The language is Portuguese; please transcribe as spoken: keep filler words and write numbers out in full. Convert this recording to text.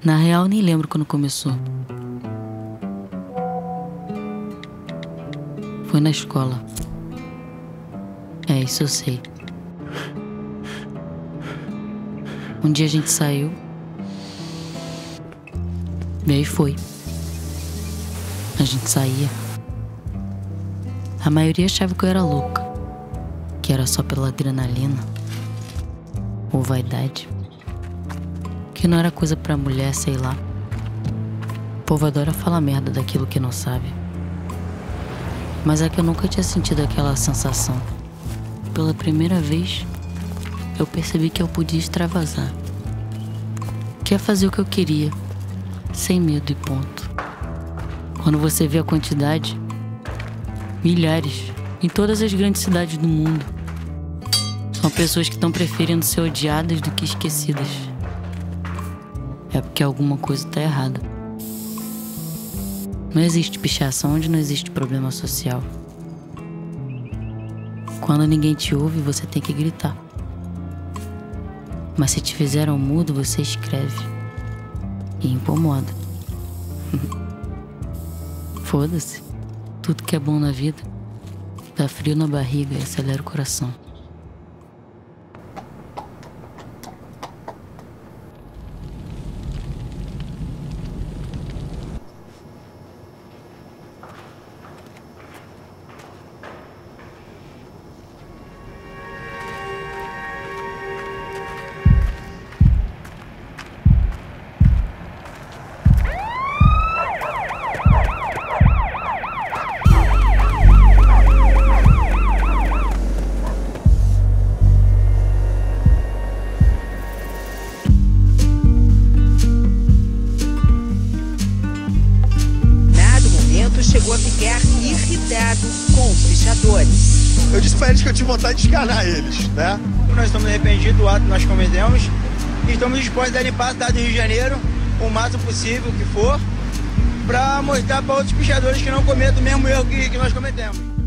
Na real, nem lembro quando começou. Foi na escola. É, isso eu sei. Um dia a gente saiu. E aí foi. A gente saía. A maioria achava que eu era louca, que era só pela adrenalina ou vaidade, que não era coisa pra mulher, sei lá. O povo adora falar merda daquilo que não sabe. Mas é que eu nunca tinha sentido aquela sensação. Pela primeira vez, eu percebi que eu podia extravasar, que ia fazer o que eu queria, sem medo e ponto. Quando você vê a quantidade, milhares, em todas as grandes cidades do mundo, são pessoas que estão preferindo ser odiadas do que esquecidas. É porque alguma coisa tá errada. Não existe pichação onde não existe problema social. Quando ninguém te ouve, você tem que gritar. Mas se te fizeram mudo, você escreve e incomoda. Foda-se. Tudo que é bom na vida dá frio na barriga e acelera o coração. Chegou a ficar irritado com os pichadores. Eu disse pra eles que eu tive vontade de escalar eles, né? Nós estamos arrependidos do ato que nós cometemos e estamos dispostos a limpar a cidade do Rio de Janeiro o máximo possível que for, para mostrar para outros pichadores que não cometam o mesmo erro que, que nós cometemos.